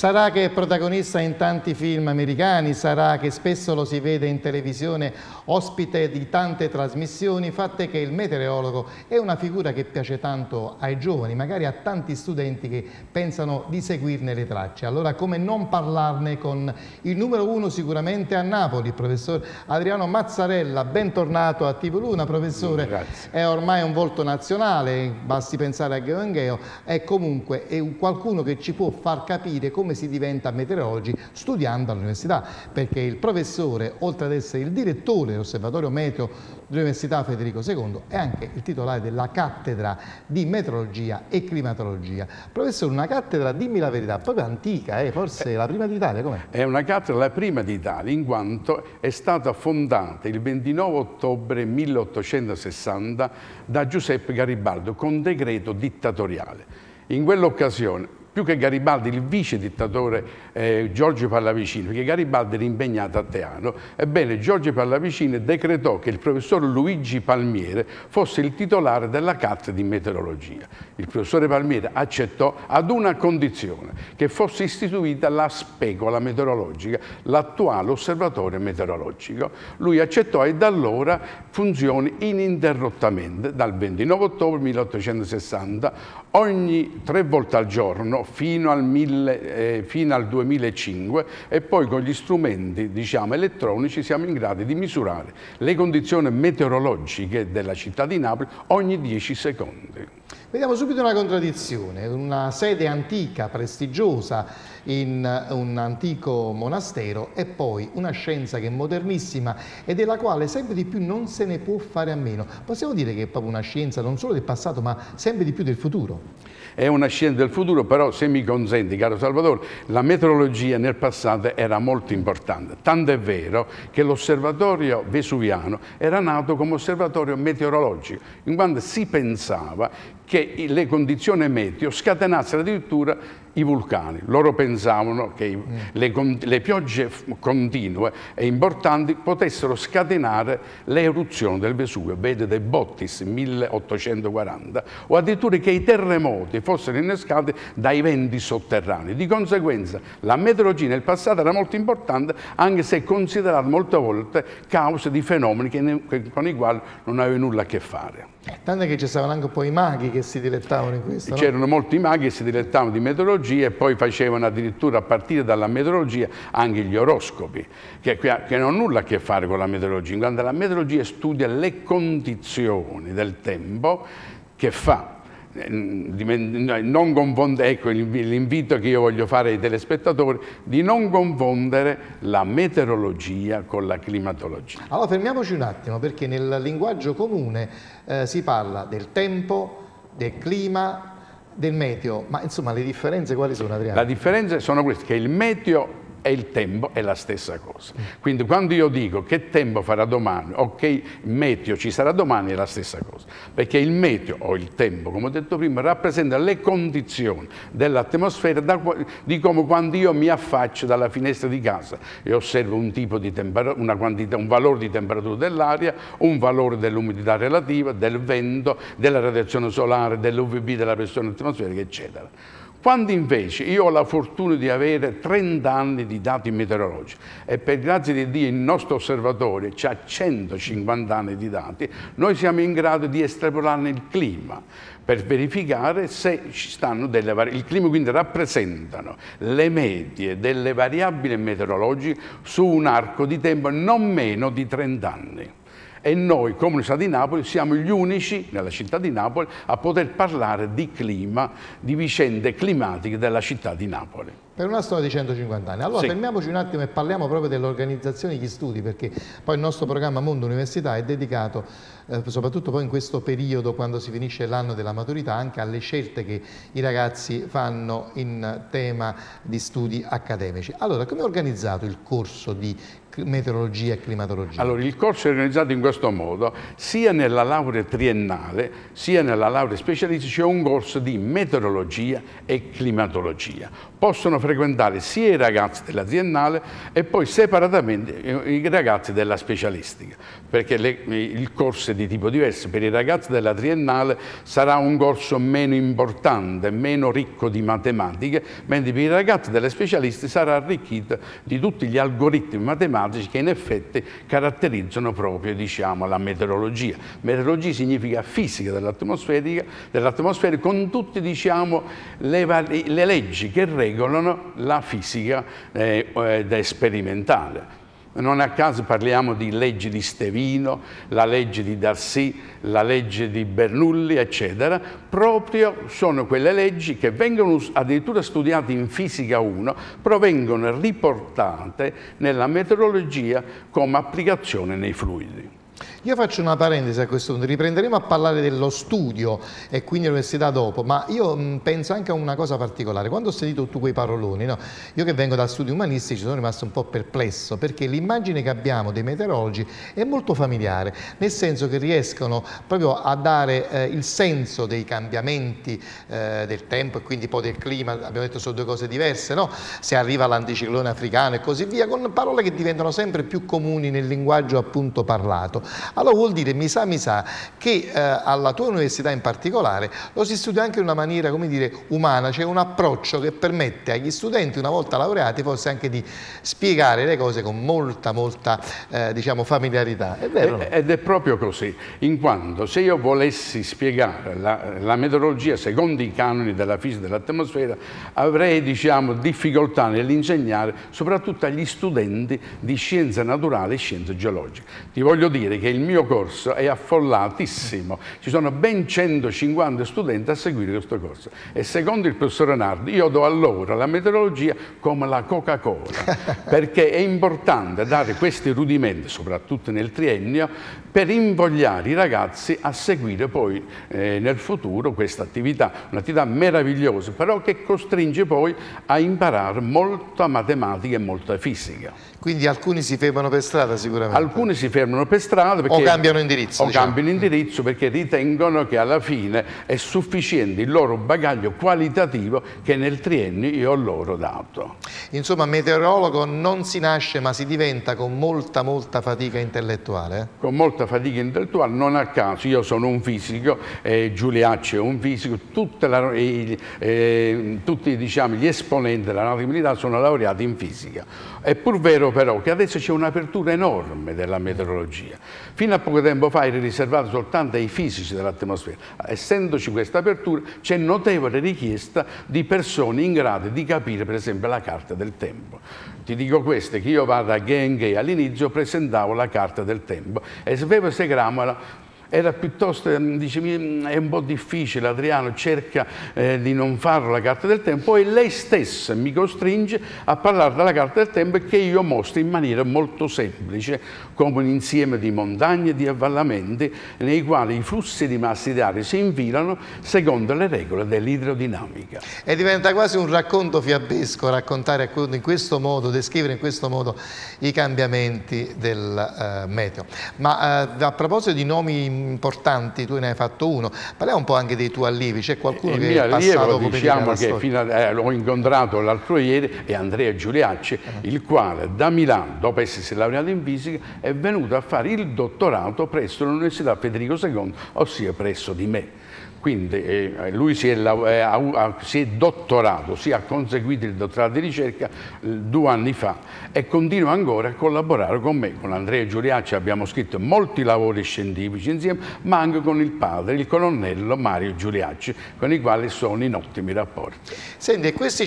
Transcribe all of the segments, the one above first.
Sarà che è protagonista in tanti film americani, sarà che spesso lo si vede in televisione, ospite di tante trasmissioni, fatte che il meteorologo è una figura che piace tanto ai giovani, magari a tanti studenti che pensano di seguirne le tracce. Allora come non parlarne con il numero uno sicuramente a Napoli, il professor Adriano Mazzarella. Bentornato a TV Luna, professore. Grazie. È ormai un volto nazionale, basti pensare a Gheo, è comunque qualcuno che ci può far capire come si diventa meteorologi studiando all'università, perché il professore, oltre ad essere il direttore dell'Osservatorio Meteo dell'Università Federico II, è anche il titolare della cattedra di meteorologia e climatologia. Professore, una cattedra, dimmi la verità, proprio antica, forse la prima d'Italia, com'è? È una cattedra la prima d'Italia, in quanto è stata fondata il 29 ottobre 1860 da Giuseppe Garibaldi con decreto dittatoriale. In quell'occasione, più che Garibaldi, il vice dittatore Giorgio Pallavicino, perché Garibaldi era impegnato a Teano, ebbene Giorgio Pallavicino decretò che il professor Luigi Palmieri fosse il titolare della cattedra di meteorologia. Il professore Palmieri accettò ad una condizione, che fosse istituita la specola meteorologica, l'attuale osservatorio meteorologico. Lui accettò e da allora funziona ininterrottamente dal 29 ottobre 1860, ogni 3 volte al giorno, fino al 2005, e poi con gli strumenti, diciamo, elettronici siamo in grado di misurare le condizioni meteorologiche della città di Napoli ogni 10 secondi. Vediamo subito una contraddizione, una sede antica, prestigiosa, in un antico monastero, e poi una scienza che è modernissima e della quale sempre di più non se ne può fare a meno. Possiamo dire che è proprio una scienza non solo del passato, ma sempre di più del futuro? È una scienza del futuro, però se mi consenti, caro Salvatore, la meteorologia nel passato era molto importante. Tanto è vero che l'osservatorio vesuviano era nato come osservatorio meteorologico, in quanto si pensava che le condizioni meteo scatenassero addirittura i vulcani. Loro pensavano che le piogge continue e importanti potessero scatenare le eruzioni del Vesuvio, vede De Bottis 1840, o addirittura che i terremoti fossero innescati dai venti sotterranei. Di conseguenza la meteorologia nel passato era molto importante, anche se è considerata molte volte causa di fenomeni con i quali non aveva nulla a che fare. Tanto che ci stavano anche poi i maghi che si dilettavano in questo, no? C'erano molti maghi che si dilettavano di meteorologia e poi facevano addirittura, a partire dalla meteorologia, anche gli oroscopi, che non hanno nulla a che fare con la meteorologia, in quanto la meteorologia studia le condizioni del tempo che fa. Non confondere, ecco l'invito che io voglio fare ai telespettatori, di non confondere la meteorologia con la climatologia. Allora fermiamoci un attimo, perché nel linguaggio comune si parla del tempo, del clima, del meteo, ma insomma le differenze quali sono, Adriano? Le differenze sono queste, che il meteo e il tempo è la stessa cosa. Quindi quando io dico che tempo farà domani o che meteo ci sarà domani è la stessa cosa, perché il meteo o il tempo, come ho detto prima, rappresenta le condizioni dell'atmosfera di come quando io mi affaccio dalla finestra di casa e osservo un tipo di temperatura, un valore di temperatura dell'aria, un valore dell'umidità relativa, del vento, della radiazione solare, dell'UVB, della pressione atmosferica, eccetera. Quando invece io ho la fortuna di avere 30 anni di dati meteorologici e per grazia di Dio il nostro osservatorio ha 150 anni di dati, noi siamo in grado di estrapolarne il clima per verificare se ci stanno delle variabili. Il clima quindi rappresentano le medie delle variabili meteorologiche su un arco di tempo non meno di 30 anni. E noi, come Università di Napoli, siamo gli unici nella città di Napoli a poter parlare di clima, di vicende climatiche della città di Napoli. Per una storia di 150 anni. Allora sì, fermiamoci un attimo e parliamo proprio dell'organizzazione degli studi, perché poi il nostro programma Mondo Università è dedicato, soprattutto poi in questo periodo, quando si finisce l'anno della maturità, anche alle scelte che i ragazzi fanno in tema di studi accademici. Allora, come è organizzato il corso di meteorologia e climatologia? Allora, il corso è organizzato in questo modo: sia nella laurea triennale sia nella laurea specialistica c'è un corso di meteorologia e climatologia. Possono frequentare sia i ragazzi della triennale e poi separatamente i ragazzi della specialistica, perché il corso è di tipo diverso. Per i ragazzi della triennale sarà un corso meno importante, meno ricco di matematiche, mentre per i ragazzi delle specialistiche sarà arricchito di tutti gli algoritmi matematici che in effetti caratterizzano proprio, diciamo, la meteorologia. Meteorologia significa fisica dell'atmosfera con tutte, diciamo, le leggi che regolano la fisica sperimentale. Non a caso parliamo di leggi di Stevino, la legge di Darcy, la legge di Bernoulli, eccetera. Proprio sono quelle leggi che vengono addirittura studiate in fisica 1, provengono riportate nella meteorologia come applicazione nei fluidi. Io faccio una parentesi a questo punto, riprenderemo a parlare dello studio e quindi l'università dopo, ma io penso anche a una cosa particolare. Quando ho sentito tutti quei paroloni, no? Io che vengo da studi umanistici sono rimasto un po' perplesso, perché l'immagine che abbiamo dei meteorologi è molto familiare, nel senso che riescono proprio a dare il senso dei cambiamenti del tempo e quindi poi del clima. Abbiamo detto sono due cose diverse, no? Se arriva l'anticiclone africano e così via, con parole che diventano sempre più comuni nel linguaggio appunto parlato. Allora vuol dire, mi sa che alla tua università in particolare lo si studia anche in una maniera, come dire, umana, c'è un approccio che permette agli studenti, una volta laureati, forse anche di spiegare le cose con molta diciamo, familiarità. È vero? Ed è proprio così, in quanto se io volessi spiegare la meteorologia secondo i canoni della fisica dell'atmosfera, avrei, diciamo, difficoltà nell'insegnare soprattutto agli studenti di scienze naturali e scienze geologiche. Ti voglio dire che il mio corso è affollatissimo, ci sono ben 150 studenti a seguire questo corso e secondo il professore Nardi io do a loro la meteorologia come la Coca-Cola, perché è importante dare questi rudimenti, soprattutto nel triennio, per invogliare i ragazzi a seguire poi nel futuro questa attività, un'attività meravigliosa, però che costringe poi a imparare molta matematica e molta fisica. Quindi alcuni si fermano per strada sicuramente? Alcuni si fermano per strada perché, o cambiano indirizzo. O cambiano indirizzo perché ritengono che alla fine è sufficiente il loro bagaglio qualitativo che nel triennio io ho loro dato. Insomma, meteorologo non si nasce ma si diventa con molta fatica intellettuale. Con molta fatica intellettuale, non a caso io sono un fisico, Giuliacci è un fisico, tutti, diciamo, gli esponenti della nautica militare sono laureati in fisica. È pur vero però che adesso c'è un'apertura enorme della meteorologia. Fino a poco tempo fa era riservato soltanto ai fisici dell'atmosfera. Essendoci questa apertura c'è notevole richiesta di persone in grado di capire per esempio la carta del tempo. Ti dico questo, che io vado a Genghe, all'inizio presentavo la carta del tempo e sapevo se Gramola era piuttosto, dicevi, è un po' difficile, Adriano, cerca di non farlo la carta del tempo, poi lei stessa mi costringe a parlare della carta del tempo che io mostro in maniera molto semplice, come un insieme di montagne e di avvallamenti nei quali i flussi di massi d'aria si infilano secondo le regole dell'idrodinamica. E diventa quasi un racconto fiabesco raccontare in questo modo, descrivere in questo modo i cambiamenti del meteo. Ma a proposito di nomi importanti, tu ne hai fatto uno, parliamo un po' anche dei tuoi allievi, c'è qualcuno che è passato come diciamo che l'ho incontrato l'altro ieri, è Andrea Giuliacci, il quale da Milano, dopo essersi laureato in fisica, è venuto a fare il dottorato presso l'Università Federico II, ossia presso di me. Quindi lui si è dottorato, ha conseguito il dottorato di ricerca 2 anni fa e continua ancora a collaborare con me. Con Andrea Giuliacci abbiamo scritto molti lavori scientifici insieme, ma anche con il padre, il colonnello Mario Giuliacci, con i quali sono in ottimi rapporti. Senti, e questi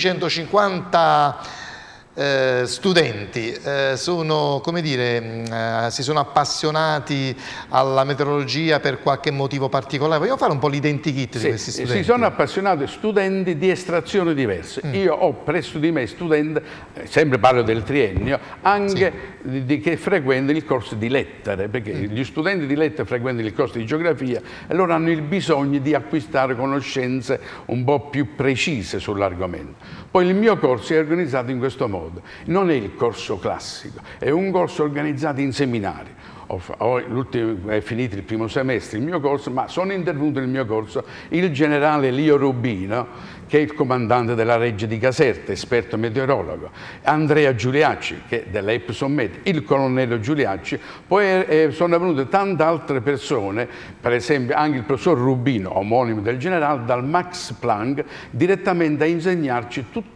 150 studenti sono, come dire, si sono appassionati alla meteorologia per qualche motivo particolare? Vogliamo fare un po' l'identikit di questi studenti? Si sono appassionati studenti di estrazione diverse. Io ho presso di me studenti, sempre parlo del triennio, anche che frequentano il corso di lettere, perché gli studenti di lettere frequentano il corso di geografia e loro hanno il bisogno di acquistare conoscenze un po' più precise sull'argomento. Poi il mio corso è organizzato in questo modo. Non è il corso classico, è un corso organizzato in seminari. è finito il primo semestre il mio corso, ma sono intervenuto nel mio corso il generale Lio Rubino, che è il comandante della Reggia di Caserta, esperto meteorologo, Andrea Giuliacci, che è della Epsonmet, il colonnello Giuliacci, poi sono venute tante altre persone, per esempio anche il professor Rubino, omonimo del generale, dal Max Planck, direttamente a insegnarci tutte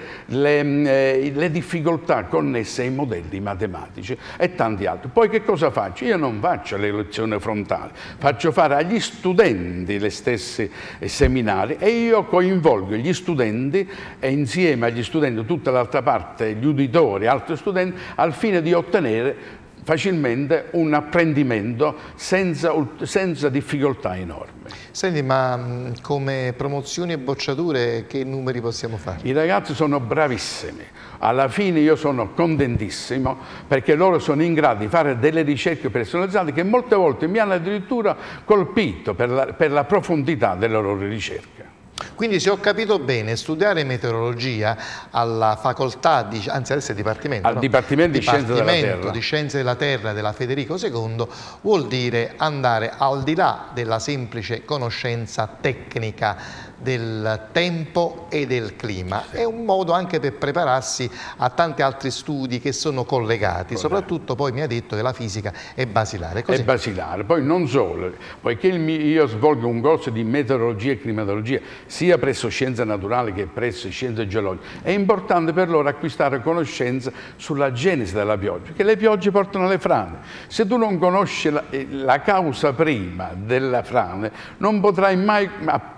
le difficoltà connesse ai modelli matematici e tanti altri. Poi che cosa faccio? Io non faccio le lezioni frontali, faccio fare agli studenti le stesse seminari e io coinvolgo gli studenti e insieme agli studenti tutta l'altra parte, gli uditori, altri studenti, al fine di ottenere facilmente un apprendimento senza difficoltà enormi. Senti, ma come promozioni e bocciature che numeri possiamo fare? I ragazzi sono bravissimi, alla fine io sono contentissimo perché loro sono in grado di fare delle ricerche personalizzate che molte volte mi hanno addirittura colpito per la profondità delle loro ricerche. Quindi, se ho capito bene, studiare meteorologia alla facoltà, anzi adesso è dipartimento, al Dipartimento di Scienze della Terra. di Scienze della Terra della Federico II, vuol dire andare al di là della semplice conoscenza tecnica del tempo e del clima. Sì. È un modo anche per prepararsi a tanti altri studi che sono collegati, soprattutto poi mi ha detto che la fisica è basilare. Così. È basilare, poi non solo, poiché io svolgo un corso di meteorologia e climatologia sia presso scienze naturali che presso scienze geologiche, è importante per loro acquistare conoscenza sulla genesi della pioggia, perché le piogge portano alle frane. Se tu non conosci la causa prima della frane, non potrai mai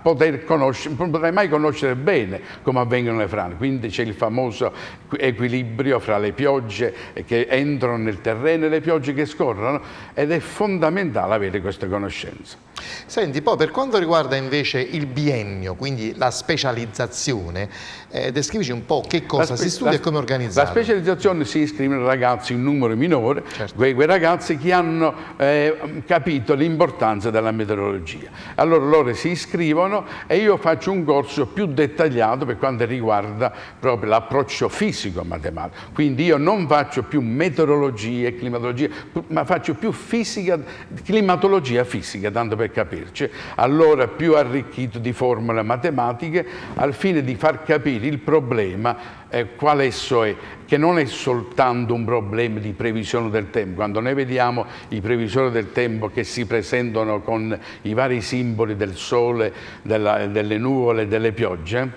conoscere bene come avvengono le frane. Quindi c'è il famoso equilibrio fra le piogge che entrano nel terreno e le piogge che scorrono, ed è fondamentale avere questa conoscenza. Senti, poi per quanto riguarda invece il biennio, quindi la specializzazione, descrivici un po' che cosa si studia e come è organizzato. La specializzazione si iscrivono ragazzi in numero minore, certo. quei ragazzi che hanno capito l'importanza della meteorologia. Allora loro si iscrivono e io faccio un corso più dettagliato per quanto riguarda proprio l'approccio fisico-matematico. Quindi io non faccio più meteorologia e climatologia, ma faccio più fisica, climatologia fisica, tanto per capirci, allora più arricchito di formule matematiche al fine di far capire il problema qual esso è, che non è soltanto un problema di previsione del tempo. Quando noi vediamo i previsori del tempo che si presentano con i vari simboli del sole, delle nuvole, delle piogge,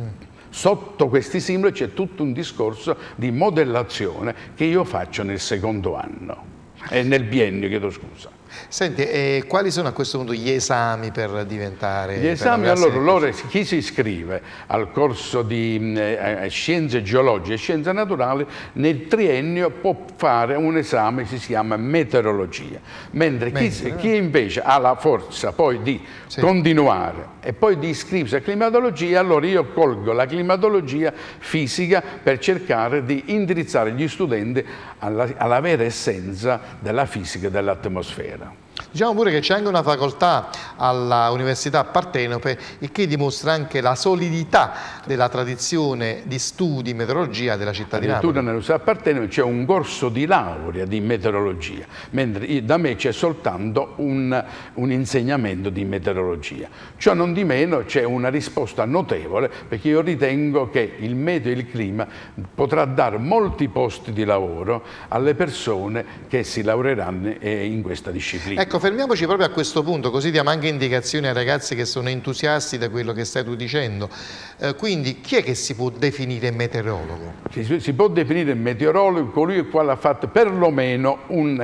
sotto questi simboli c'è tutto un discorso di modellazione che io faccio nel secondo anno, nel biennio, chiedo scusa. Senti, quali sono a questo punto gli esami per diventare... Gli esami, allora chi si iscrive al corso di scienze geologiche e scienze naturali nel triennio può fare un esame che si chiama meteorologia, mentre chi invece ha la forza poi di continuare e poi di iscriversi a climatologia, allora io colgo la climatologia fisica per cercare di indirizzare gli studenti alla vera essenza della fisica dell'atmosfera. Diciamo pure che c'è anche una facoltà alla Università Partenope, il che dimostra anche la solidità della tradizione di studi in meteorologia della città di Napoli. Nell'Università Partenope c'è un corso di laurea di meteorologia, mentre da me c'è soltanto un insegnamento di meteorologia. Ciò non di meno c'è una risposta notevole, perché io ritengo che il meteo e il clima potrà dare molti posti di lavoro alle persone che si laureeranno in questa disciplina. Ecco, fermiamoci proprio a questo punto, così diamo anche indicazioni ai ragazzi che sono entusiasti da quello che stai tu dicendo. Quindi chi è che si può definire meteorologo? Si può definire meteorologo colui il quale ha fatto perlomeno un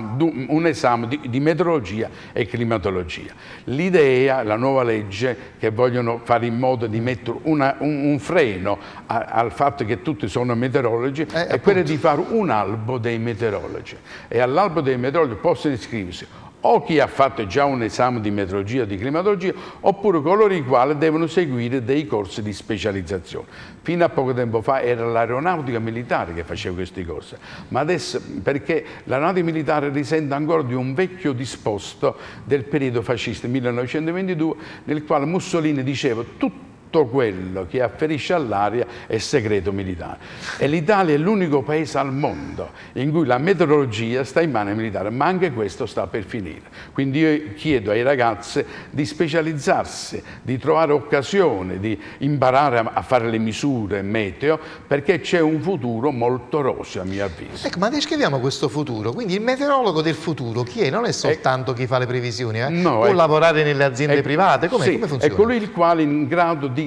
esame di meteorologia e climatologia. L'idea, la nuova legge, che vogliono fare in modo di mettere un freno al fatto che tutti sono meteorologi, è quella di fare un albo dei meteorologi. E all'albo dei meteorologi possono iscriversi o chi ha fatto già un esame di meteorologia o di climatologia, oppure coloro i quali devono seguire dei corsi di specializzazione. Fino a poco tempo fa era l'aeronautica militare che faceva questi corsi, ma adesso, perché l'aeronautica militare risente ancora di un vecchio disposto del periodo fascista 1922, nel quale Mussolini diceva tutto tutto quello che afferisce all'aria è segreto militare. E l'Italia è l'unico paese al mondo in cui la meteorologia sta in mano ai militari, ma anche questo sta per finire. Quindi io chiedo ai ragazzi di specializzarsi, di trovare occasione, di imparare a fare le misure meteo, perché c'è un futuro molto roseo a mio avviso. Ecco, ma descriviamo questo futuro. Quindi il meteorologo del futuro chi è? Non è soltanto chi fa le previsioni, no, può lavorare nelle aziende private? Come funziona? È colui il quale è in grado di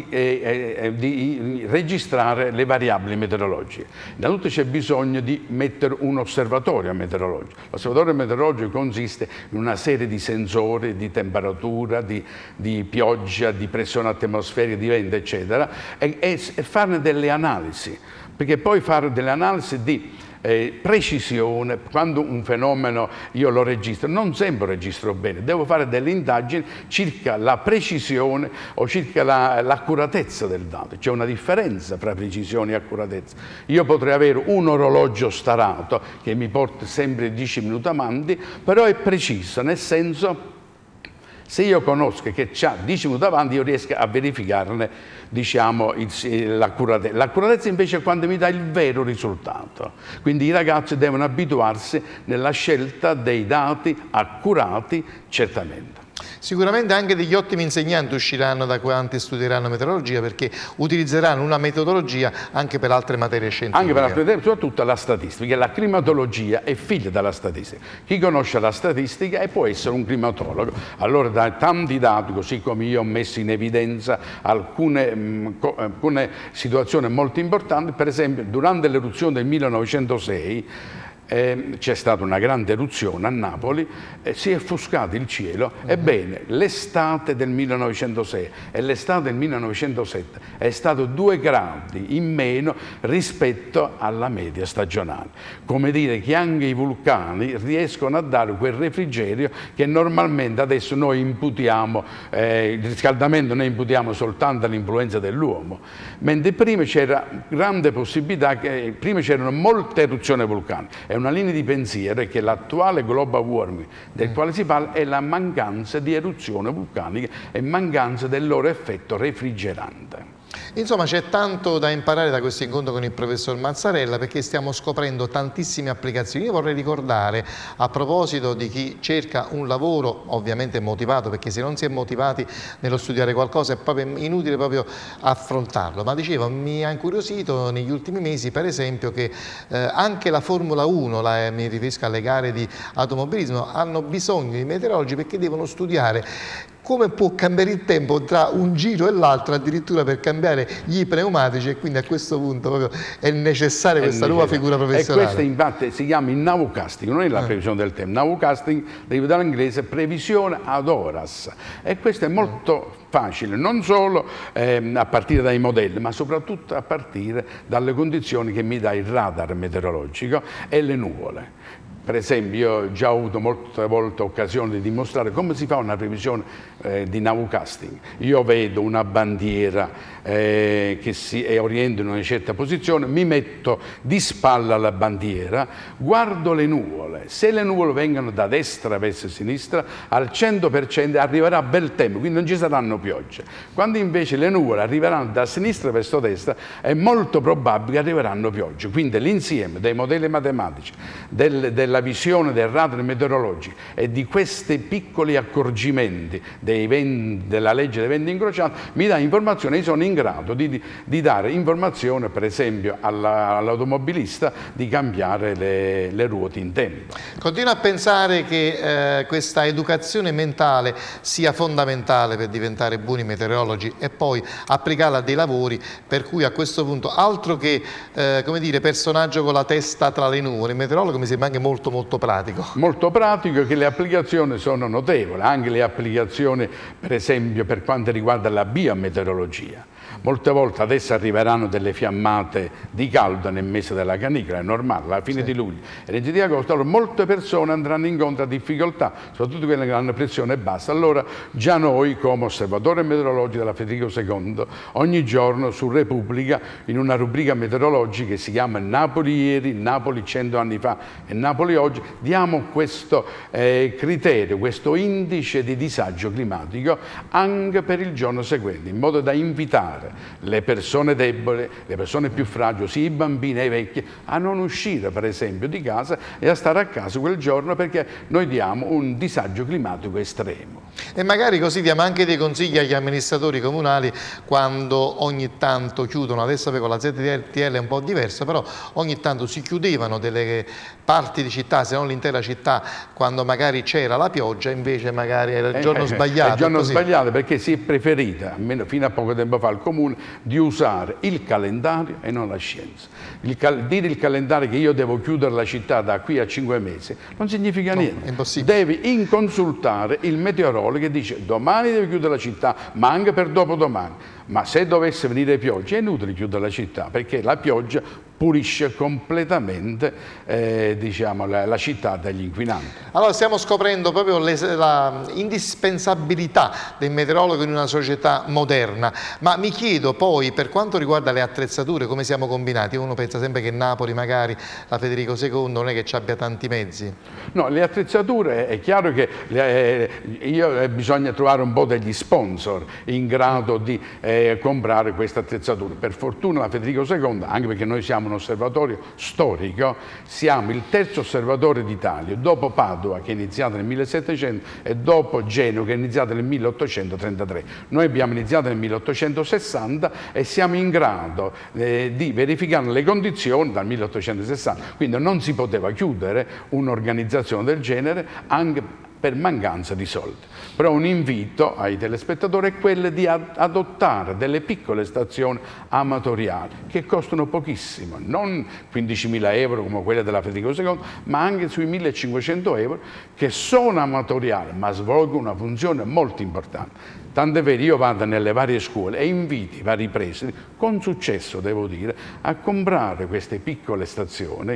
registrare le variabili meteorologiche. Innanzitutto c'è bisogno di mettere un osservatorio meteorologico. L'osservatorio meteorologico consiste in una serie di sensori di temperatura, di pioggia, di pressione atmosferica, di vento, eccetera, e farne delle analisi, perché poi fare delle analisi di precisione. Quando un fenomeno io lo registro, non sempre registro bene, devo fare delle indagini circa la precisione o circa l'accuratezza del dato. C'è una differenza tra precisione e accuratezza. Io potrei avere un orologio starato che mi porta sempre 10 minuti avanti, però è preciso, nel senso, se io conosco che c'ha 10 minuti avanti, io riesco a verificarne, diciamo, l'accuratezza. L'accuratezza invece è quando mi dà il vero risultato. Quindi i ragazzi devono abituarsi nella scelta dei dati accurati, certamente. Sicuramente anche degli ottimi insegnanti usciranno da quanti studieranno meteorologia, perché utilizzeranno una metodologia anche per altre materie scientifiche. Anche per altre materie, soprattutto la statistica. La climatologia è figlia della statistica. Chi conosce la statistica può essere un climatologo. Allora, da tanti dati, così come io ho messo in evidenza alcune situazioni molto importanti, per esempio durante l'eruzione del 1906 c'è stata una grande eruzione a Napoli, si è offuscato il cielo. Ebbene, l'estate del 1906 e l'estate del 1907 è stato 2 gradi in meno rispetto alla media stagionale. Come dire che anche i vulcani riescono a dare quel refrigerio che normalmente adesso noi imputiamo, il riscaldamento noi imputiamo soltanto all'influenza dell'uomo, mentre prima c'era grande possibilità, che prima c'erano molte eruzioni vulcaniche. Una linea di pensiero è che l'attuale global warming del quale si parla è la mancanza di eruzioni vulcaniche e mancanza del loro effetto refrigerante. Insomma, c'è tanto da imparare da questo incontro con il professor Mazzarella, perché stiamo scoprendo tantissime applicazioni. Io vorrei ricordare, a proposito di chi cerca un lavoro ovviamente motivato, perché se non si è motivati nello studiare qualcosa è proprio inutile proprio affrontarlo, ma dicevo, mi ha incuriosito negli ultimi mesi per esempio che anche la Formula 1, mi riferisco alle gare di automobilismo, hanno bisogno di meteorologi perché devono studiare come può cambiare il tempo tra un giro e l'altro, addirittura per cambiare gli pneumatici, e quindi a questo punto proprio è necessaria questa nuova figura professionale. E questa infatti si chiama il nowcasting, non è la previsione del tempo. Nowcasting deriva dall'inglese previsione ad horas, e questo è molto facile, non solo a partire dai modelli, ma soprattutto a partire dalle condizioni che mi dà il radar meteorologico e le nuvole. Per esempio, io ho già avuto molte volte occasione di dimostrare come si fa una previsione di nowcasting. Io vedo una bandiera che si orienta in una certa posizione, mi metto di spalla alla bandiera, guardo le nuvole. Se le nuvole vengono da destra verso sinistra, al 100% arriverà bel tempo, quindi non ci saranno piogge. Quando invece le nuvole arriveranno da sinistra verso destra, è molto probabile che arriveranno piogge. Quindi l'insieme dei modelli matematici, della visione del radar meteorologico e di questi piccoli accorgimenti della legge dei venti incrociati mi dà informazione. Io sono in grado di dare informazione, per esempio, all'automobilista di cambiare le ruote in tempo. Continuo a pensare che questa educazione mentale sia fondamentale per diventare buoni meteorologi e poi applicarla a dei lavori, per cui a questo punto altro che come dire, personaggio con la testa tra le nuvole, il meteorologo mi sembra anche molto pratico. Molto pratico, che le applicazioni sono notevoli, anche le applicazioni per esempio per quanto riguarda la biometeorologia. Molte volte adesso arriveranno delle fiammate di caldo nel mese della canicola, è normale, alla fine di luglio e l'inizio di agosto, allora molte persone andranno incontro a difficoltà, soprattutto quelle che hanno pressione bassa. Allora già noi come osservatore meteorologico della Federico II, ogni giorno su Repubblica, in una rubrica meteorologica che si chiama Napoli ieri, Napoli 100 anni fa e Napoli oggi, diamo questo criterio, questo indice di disagio climatico anche per il giorno seguente, in modo da invitare le persone deboli, le persone più fragili, sia i bambini e i vecchi, a non uscire per esempio di casa e a stare a casa quel giorno, perché noi diamo un disagio climatico estremo. E magari così diamo anche dei consigli agli amministratori comunali quando ogni tanto chiudono, adesso con la ZTL è un po' diverso, però ogni tanto si chiudevano delle parti di città, se non l'intera città, quando magari c'era la pioggia, invece magari era il giorno sbagliato. Il giorno sbagliato, perché si è preferita, almeno fino a poco tempo fa, il Comune, di usare il calendario e non la scienza. Dire il calendario che io devo chiudere la città da qui a 5 mesi non significa niente. È impossibile. Devi inconsultare il meteorologo che dice domani devi chiudere la città, ma anche per dopodomani. Ma se dovesse venire pioggia è inutile chiudere la città, perché la pioggia pulisce completamente diciamo, la città dagli inquinanti. Allora stiamo scoprendo proprio la indispensabilità del meteorologo in una società moderna, ma mi chiedo poi per quanto riguarda le attrezzature come siamo combinati. Uno pensa sempre che Napoli magari, la Federico II, non è che ci abbia tanti mezzi. No, le attrezzature è chiaro che bisogna trovare un po' degli sponsor in grado di comprare queste attrezzature. Per fortuna la Federico II, anche perché noi siamo un osservatorio storico, siamo il terzo osservatorio d'Italia, dopo Padova che è iniziato nel 1700 e dopo Genova che è iniziato nel 1833. Noi abbiamo iniziato nel 1860 e siamo in grado di verificare le condizioni dal 1860, quindi non si poteva chiudere un'organizzazione del genere anche per mancanza di soldi. Però un invito ai telespettatori è quello di adottare delle piccole stazioni amatoriali che costano pochissimo, non 15.000 euro come quelle della Federico II, ma anche sui 1.500 euro, che sono amatoriali ma svolgono una funzione molto importante. Tant'è vero, io vado nelle varie scuole e invito i vari presidi, con successo devo dire, a comprare queste piccole stazioni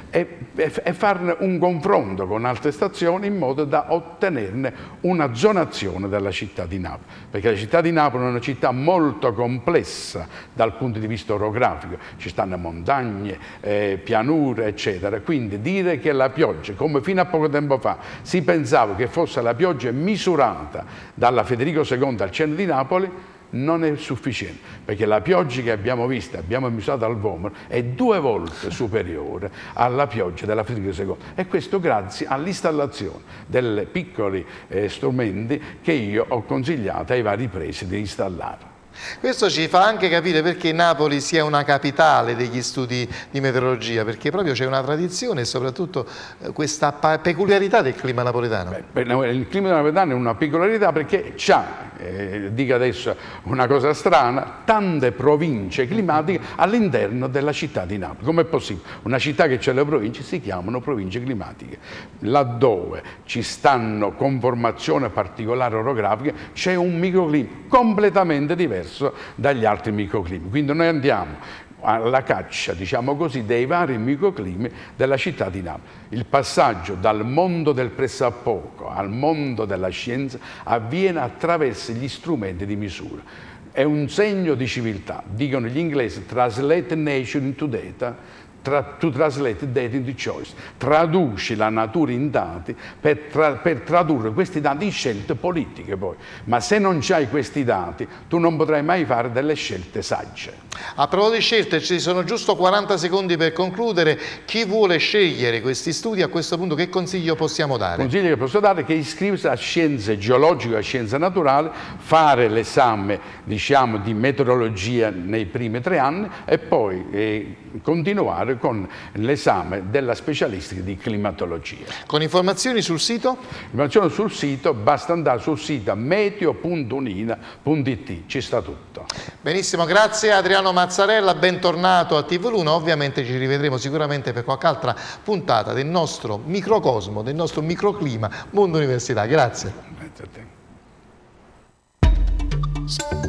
e farne un confronto con altre stazioni in modo da ottenerne una zonazione della città di Napoli. Perché la città di Napoli è una città molto complessa dal punto di vista orografico, ci stanno montagne, pianure, eccetera. Quindi dire che la pioggia, come fino a poco tempo fa si pensava che fosse la pioggia misurata dalla Federico II al centro di Napoli, non è sufficiente, perché la pioggia che abbiamo visto, abbiamo misurato al Vomero, è 2 volte superiore alla pioggia della Federico II, e questo grazie all'installazione dei piccoli strumenti che io ho consigliato ai vari presidi di installare. Questo ci fa anche capire perché Napoli sia una capitale degli studi di meteorologia, perché proprio c'è una tradizione e soprattutto questa peculiarità del clima napoletano. Il clima napoletano è una peculiarità perché c'ha, dico adesso una cosa strana, tante province climatiche all'interno della città di Napoli. Com'è possibile? Una città che c'è le province si chiamano province climatiche. Laddove ci stanno conformazioni particolari orografiche c'è un microclima completamente diverso dagli altri microclimi. Quindi noi andiamo alla caccia, diciamo così, dei vari microclimi della città di Napoli. Il passaggio dal mondo del pressappoco al mondo della scienza avviene attraverso gli strumenti di misura. È un segno di civiltà, dicono gli inglesi, translate nature into data, to translate data into choice. Traduci la natura in dati per tradurre questi dati in scelte politiche poi. Ma se non c'hai questi dati, tu non potrai mai fare delle scelte sagge. A proposito di scelte, ci sono giusto 40 secondi per concludere. Chi vuole scegliere questi studi, a questo punto che consiglio possiamo dare? Il consiglio che posso dare è che iscriversi a scienze geologiche e a scienze naturali, fare l'esame, diciamo, di meteorologia nei primi 3 anni e poi continuare con l'esame della specialistica di climatologia. Con informazioni sul sito? Informazioni sul sito, basta andare sul sito meteo.unina.it, ci sta tutto. Benissimo, grazie Adriano Mazzarella, bentornato a TV1. Ovviamente ci rivedremo sicuramente per qualche altra puntata del nostro microcosmo, del nostro microclima Mondo Università. Grazie. Grazie a te.